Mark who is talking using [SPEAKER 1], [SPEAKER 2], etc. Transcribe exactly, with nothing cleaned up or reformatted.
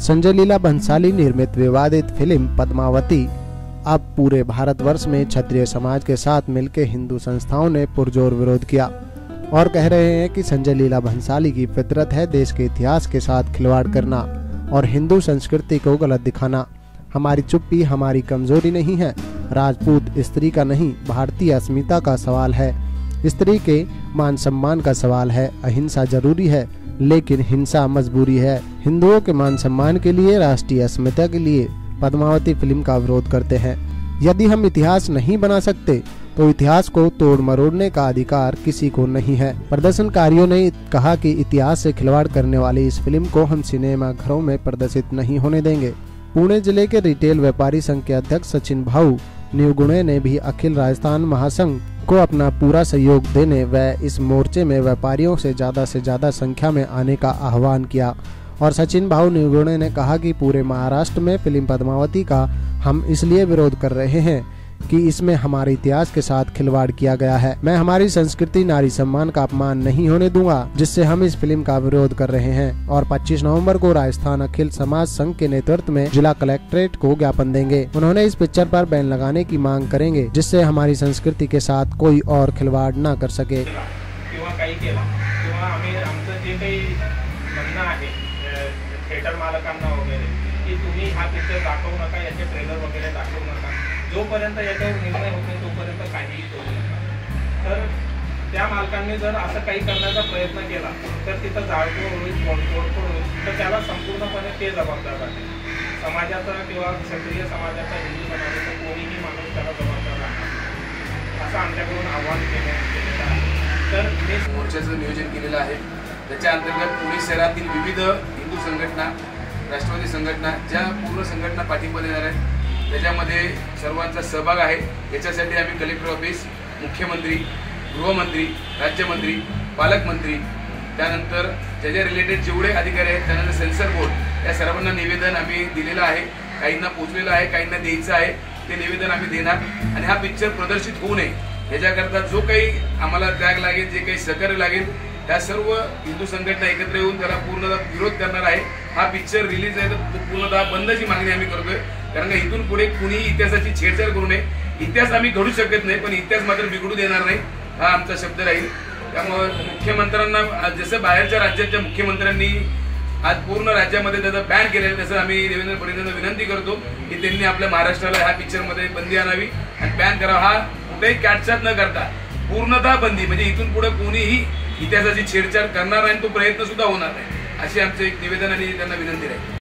[SPEAKER 1] संजय लीला भंसाली निर्मित विवादित फिल्म पद्मावती अब पूरे भारतवर्ष में क्षत्रिय समाज के साथ मिलकर हिंदू संस्थाओं ने पुरजोर विरोध किया और कह रहे हैं कि संजय लीला भंसाली की फितरत है देश के इतिहास के साथ खिलवाड़ करना और हिंदू संस्कृति को गलत दिखाना। हमारी चुप्पी हमारी कमजोरी नहीं है, राजपूत स्त्री का नहीं भारतीय अस्मिता का सवाल है, स्त्री के मान सम्मान का सवाल है। अहिंसा जरूरी है लेकिन हिंसा मजबूरी है। हिंदुओं के मान सम्मान के लिए, राष्ट्रीय अस्मिता के लिए पद्मावती फिल्म का विरोध करते हैं। यदि हम इतिहास नहीं बना सकते तो इतिहास को तोड़ मरोड़ने का अधिकार किसी को नहीं है। प्रदर्शनकारियों ने कहा कि इतिहास से खिलवाड़ करने वाली इस फिल्म को हम सिनेमा घरों में प्रदर्शित नहीं होने देंगे। पुणे जिले के रिटेल व्यापारी संघ के अध्यक्ष सचिन भाऊ न्यूगुणे ने भी अखिल राजस्थान महासंघ को अपना पूरा सहयोग देने व इस मोर्चे में व्यापारियों से ज्यादा से ज्यादा संख्या में आने का आह्वान किया। और सचिन भाऊ न्यूगुणे ने कहा कि पूरे महाराष्ट्र में फिल्म पद्मावती का हम इसलिए विरोध कर रहे हैं कि इसमें हमारे इतिहास के साथ खिलवाड़ किया गया है। मैं हमारी संस्कृति नारी सम्मान का अपमान नहीं होने दूंगा, जिससे हम इस फिल्म का विरोध कर रहे हैं और पच्चीस नवंबर को राजस्थान अखिल समाज संघ के नेतृत्व में जिला कलेक्ट्रेट को ज्ञापन देंगे। उन्होंने इस पिक्चर पर बैन लगाने की मांग करेंगे जिससे हमारी संस्कृति के साथ कोई और खिलवाड़ न कर सके।
[SPEAKER 2] थिएटर मालकांना वगैरे की तुम्ही हा पिक्चर दाखवू नका, याचे ट्रेलर वगैरे दाखवू नका, जोपर्यंत याच्यावर निर्णय होत नाही तोपर्यंत काहीही करू नका। तर त्या मालकांनी जर असं काही करण्याचा प्रयत्न केला तर तिथं जाळपोळ होईल, तोडफोड होईल, तर त्याला संपूर्णपणे ते जबाबदार आहे। समाजाचा किंवा क्षत्रिय समाजाचा, हिंदू समाजाचा कोणीही माणूस त्याला जबाबदार आहे असं आमच्याकडून आव्हान केलं आहे। तर मी
[SPEAKER 3] मोर्चाचं नियोजन केलेलं आहे। त्याच्या अंतर्गत पुणे शहरातील विविध हिंदू संघटना, राष्ट्रवादी संघटना, ज्या पूर्ण संघटना पाठिंबा देणार आहेत त्याच्यामध्ये सर्वांचा सहभाग आहे। याच्यासाठी आम्ही कलेक्टर ऑफिस, मुख्यमंत्री, गृहमंत्री, राज्यमंत्री, पालकमंत्री, त्यानंतर त्याच्या रिलेटेड जेवढे अधिकारी आहेत त्यानंतर सेन्सर बोर्ड, या सर्वांना निवेदन आम्ही दिलेलं आहे। काहींना पोचलेलं आहे, काहींना द्यायचं आहे, ते निवेदन आम्ही देणार आणि हा पिक्चर प्रदर्शित होऊ नये याच्याकरता जो काही आम्हाला त्याग लागेल, जे काही सहकार्य लागेल, त्या सर्व हिंदू संघटना एकत्र येऊन त्याला पूर्णतः विरोध करणार आहे। हा पिक्चर रिलीज आहे तर पूर्णतः बंदची मागणी आम्ही करतोय, कारण का इथून पुढे कुणीही इतिहासाची छेडछाड करू नये। इतिहास आम्ही घडू शकत नाही पण इतिहास मात्र बिघडू देणार नाही, हा आमचा शब्द राहील। त्यामुळे मुख्यमंत्र्यांना, जसं बाहेरच्या राज्याच्या मुख्यमंत्र्यांनी आज पूर्ण राज्यामध्ये त्याचा बॅन केलेला, तसं आम्ही देवेंद्र फडणवीसांना विनंती करतो की त्यांनी आपल्या महाराष्ट्राला ह्या पिक्चरमध्ये बंदी आणावी आणि बॅन करावा। हा कुठेही काटछाट न करता पूर्णतः बंदी, म्हणजे इथून पुढे कोणीही इतिहासाची छेडछाड करणार नाही, तो प्रयत्न सुद्धा होणार नाही, अशी आमचे एक निवेदन आणि त्यांना विनंती आहे।